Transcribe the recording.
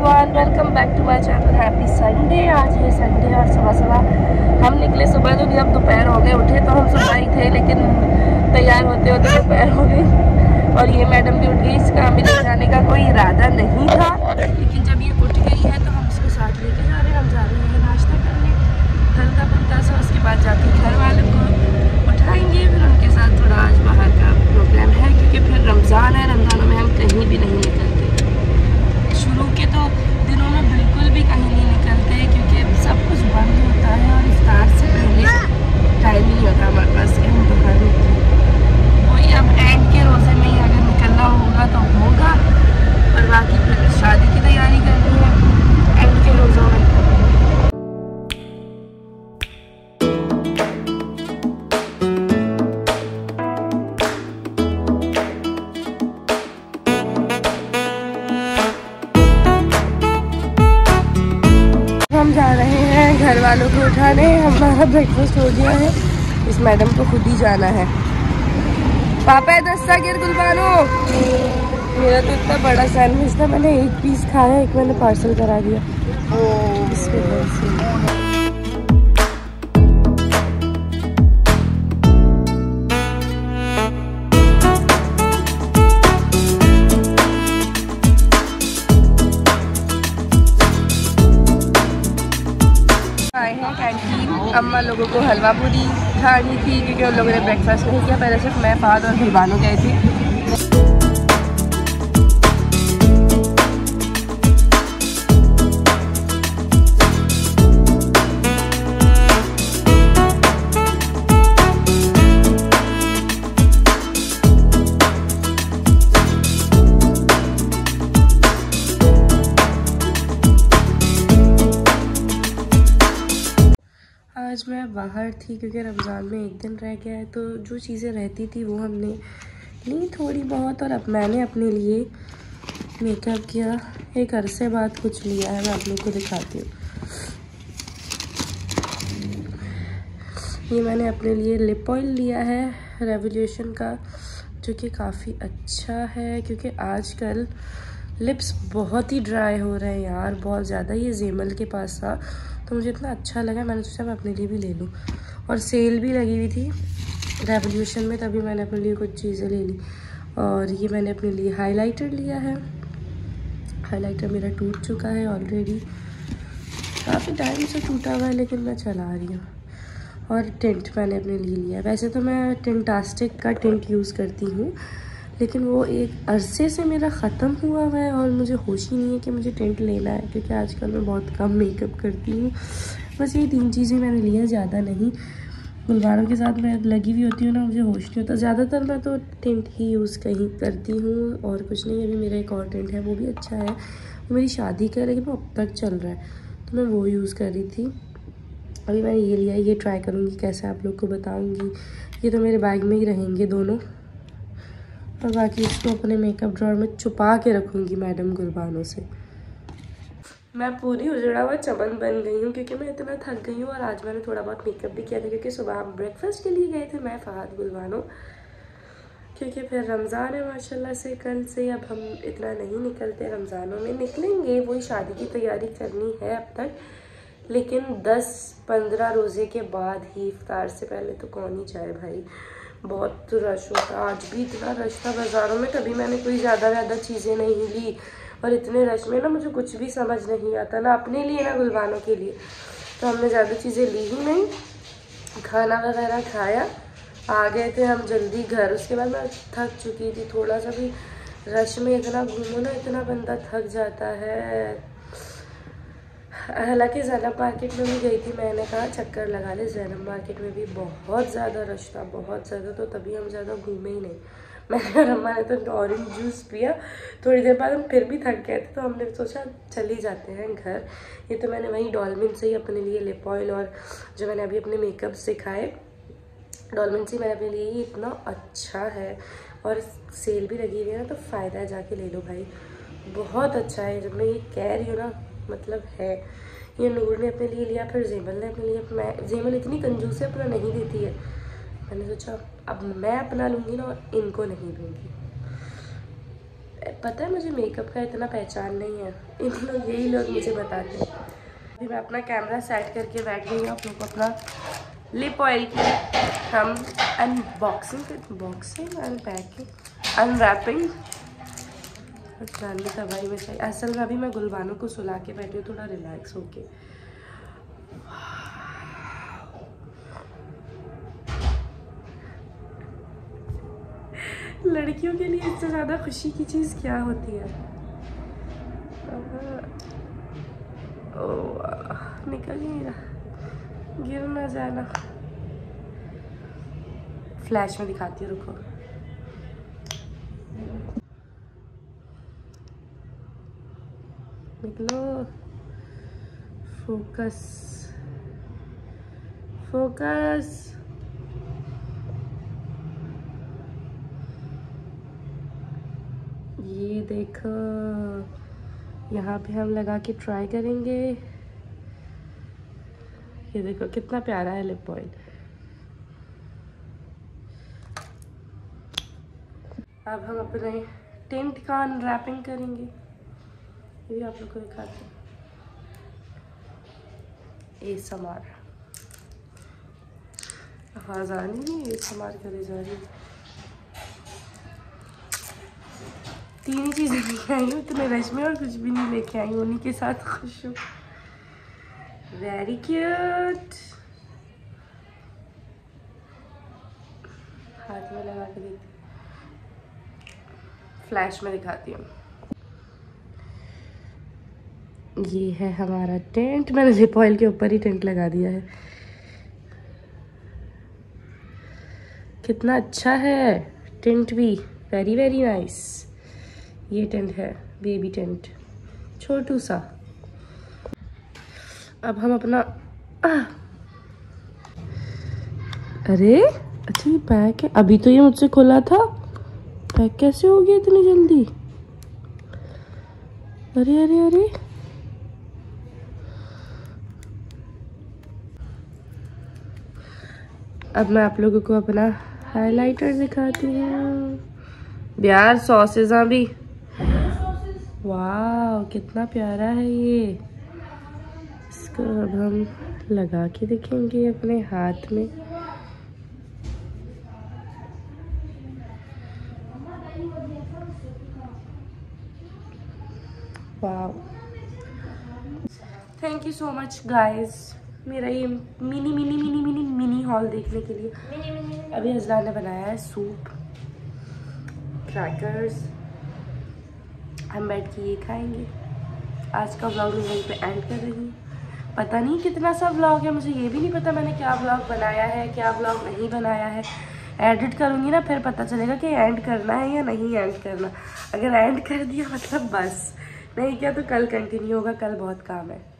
Everyone, welcome back to my channel. Happy Sunday. आज है Sunday और सुबह सुबह हम निकले। सुबह जो कि अब दोपहर हो गए, उठे तो हम सुबह ही थे लेकिन तैयार होते होते दोपहर हो गई। और ये मैडम भी उठ गई। इसका हमें ले जाने का कोई इरादा नहीं था, लेकिन जब ये उठ गई है तो हम इसको साथ लेके जा रहे हैं। हम जा रहे हैं नाश्ता करने हल्का फुल्का सा, उसके बाद जाके घर वालों को उठाएंगे, फिर उनके साथ थोड़ा आज बाहर का प्रोग्राम है क्योंकि फिर रमज़ान है। रमज़ानों में हम कहीं भी नहीं निकलते। शुरू के तो दिनों में बिल्कुल भी कहीं नहीं निकलते क्योंकि सब कुछ बंद होता है और इफ्तार से पहले टाइम नहीं होता हमारे पास कि हम तो घर निकलें। वही अब एंड के रोज़े में ही अगर निकलना होगा तो होगा, और बाकी फिर शादी की तैयारी करनी है एंड के रोज़ों में। हम जा रहे हैं घर वालों को उठाने। हमारा ब्रेकफास्ट हो गया है, इस मैडम को खुद ही जाना है। पापा दस्ता गिर गुलबानो। मेरा तो इतना बड़ा सैंडविच था, मैंने एक पीस खाया, एक मैंने पार्सल करा दिया। इसकी वजह से आए हैं कैंटीन। अम्मा लोगों को हलवा पूरी खानी थी क्योंकि उन लोगों ने ब्रेकफास्ट नहीं किया। पहले सिर्फ मैं, फाद और गुलबानो गए थे। आज मैं बाहर थी क्योंकि रमज़ान में एक दिन रह गया है, तो जो चीज़ें रहती थी वो हमने ली थोड़ी बहुत। और अब मैंने अपने लिए मेकअप किया। एक अरसे बाद कुछ लिया है, मैं आप लोग को दिखाती हूँ। ये मैंने अपने लिए लिप ऑयल लिया है रेवोल्यूशन का, जो कि काफ़ी अच्छा है क्योंकि आजकल लिप्स बहुत ही ड्राई हो रहे हैं यार, बहुत ज़्यादा। ये जेमल के पास था तो मुझे इतना अच्छा लगा, मैंने सोचा मैं अपने लिए भी ले लूँ। और सेल भी लगी हुई थी रेवोल्यूशन में, तभी मैंने अपने लिए कुछ चीज़ें ले ली। और ये मैंने अपने लिए हाइलाइटर लिया है। हाइलाइटर मेरा टूट चुका है ऑलरेडी, काफ़ी टाइम से टूटा हुआ है लेकिन मैं चला रही हूँ। और टिंट मैंने अपने लिए लिया है। वैसे तो मैं टिंटास्टिक का टिंट यूज़ करती हूँ, लेकिन वो एक अरसे से मेरा ख़त्म हुआ है और मुझे होश ही नहीं है कि मुझे टिंट लेना है क्योंकि आजकल मैं बहुत कम मेकअप करती हूँ। बस ये 3 चीज़ें मैंने लिया, ज़्यादा नहीं। गुलबारों के साथ मैं लगी हुई होती हूँ ना, मुझे होश नहीं होता। ज़्यादातर मैं तो टिंट ही यूज़ कहीं करती हूँ और कुछ नहीं। अभी मेरा एक और टिंट है, वो भी अच्छा है, वो मेरी शादी का है लेकिन वो अब तक चल रहा है, तो मैं वो यूज़ कर रही थी। अभी मैंने ये लिया, ये ट्राई करूँगी कैसे, आप लोग को बताऊँगी। ये तो मेरे बैग में ही रहेंगे दोनों, और बाकी इसको अपने मेकअप ड्रॉअर में छुपा के रखूँगी मैडम गुलबानो से। मैं पूरी उजड़ा हुआ चमन बन गई हूँ क्योंकि मैं इतना थक गई हूँ। और आज मैंने थोड़ा बहुत मेकअप भी किया था क्योंकि सुबह हम ब्रेकफास्ट के लिए गए थे, मैं, फहद, गुलबानो, क्योंकि फिर रमज़ान है माशाल्लाह से। कल से अब हम इतना नहीं निकलते, रमज़ानों में निकलेंगे, वही शादी की तैयारी करनी है अब तक। लेकिन 10-15 रोज़े के बाद ही, इफ्तार से पहले तो कौन ही जाए भाई, बहुत रश होता। आज भी इतना रश था बाज़ारों में, कभी मैंने कोई ज़्यादा चीज़ें नहीं ली। और इतने रश में ना मुझे कुछ भी समझ नहीं आता, ना अपने लिए ना गुलबानों के लिए, तो हमने ज़्यादा चीज़ें ली ही नहीं। खाना वगैरह खाया, आ गए थे हम जल्दी घर। उसके बाद मैं थक चुकी थी थोड़ा सा भी। रश में इतना घूमो ना, इतना बंदा थक जाता है। हालांकि ज़ैनब मार्केट में भी गई थी, मैंने कहा चक्कर लगा ले। ज़ैनब मार्केट में भी बहुत ज़्यादा रश था, बहुत ज़्यादा, तो तभी हम ज़्यादा घूमे ही नहीं। मैंने और अम्मा ने तो ऑरेंज जूस पिया। थोड़ी देर बाद हम फिर भी थक गए थे तो हमने सोचा चल ही जाते हैं घर। ये तो मैंने वहीं डॉलमिन से ही अपने लिए लिप ऑयल और जो मैंने अभी अपने मेकअप सिखाए, डॉलमिन से मैंने अपने लिए, ये इतना अच्छा है और सेल भी लगी हुई है ना, तो फ़ायदा है, जाके ले लो भाई, बहुत अच्छा है। जब मैं ये कह रही हूँ ना, मतलब है। ये नूर ने अपने लिए लिया, फिर जेमल ने अपने लिए। मैं, जेमल इतनी कंजूस है, अपना नहीं देती है। मैंने सोचा अब मैं अपना लूँगी ना और इनको नहीं दूँगी। पता है मुझे मेकअप का इतना पहचान नहीं है, इन लोग यही लोग मुझे बताते हैं। अभी मैं अपना कैमरा सेट करके बैठ गई हूँ। आप लोग को अपना लिप ऑयल की हम बॉक्सिंग अनपैकिंग अनरैपिंग था भाई। मैं सही असल में अभी मैं गुलबानों को सुला के बैठी हूँ थोड़ा रिलैक्स होके। लड़कियों के लिए इससे ज़्यादा खुशी की चीज़ क्या होती है। निकल ही नहीं रहा, गिर ना जाना। फ्लैश में दिखाती हूँ, रुको। निकलो, फोकस फोकस। ये देखो, यहाँ पे हम लगा के ट्राई करेंगे। ये देखो कितना प्यारा है लिप ऑयल। अब हम अपने टिंट का अनरैपिंग करेंगे, ये भी आप लोग को दिखाते हैं। ASMR आवाज़ आ रही है, ASMR करे जा रही। 3 ही चीज़ें लेके आई हूँ इतने रश में, और कुछ भी नहीं लेके आई हूँ, उन्हीं के साथ खुश हूँ। Very cute. हाथ में लगा के देखती, फ्लैश में दिखाती हूँ। ये है हमारा टेंट। मैंने लिप ऑयल के ऊपर ही टेंट लगा दिया है। कितना अच्छा है टेंट भी, वेरी वेरी नाइस। ये टेंट है बेबी टेंट, छोटू सा। अब हम अपना अरे अच्छा ये पैक है, अभी तो ये मुझसे खुला था, पैक कैसे हो गया इतनी जल्दी। अरे अरे अरे, अब मैं आप लोगों को अपना हाइलाइटर दिखाती हूँ। यार सॉसेस भी, वाह कितना प्यारा है ये। इसको अब हम लगा के दिखेंगे अपने हाथ में। वाह, thank you so much guys मेरा ये मिनी हॉल देखने के लिए। अभी अजलान ने बनाया है सूप, क्रैकर्स, हम बैठ के ये खाएंगे। आज का व्लॉग मैं यहीं पे एंड कर रही हूँ। पता नहीं कितना सा व्लॉग है, मुझे ये भी नहीं पता मैंने क्या व्लॉग बनाया है क्या व्लॉग नहीं बनाया है। एडिट करूँगी ना फिर पता चलेगा कि एंड करना है या नहीं एंड करना। अगर एंड कर दिया मतलब बस, नहीं किया तो कल कंटिन्यू होगा, कल बहुत काम है।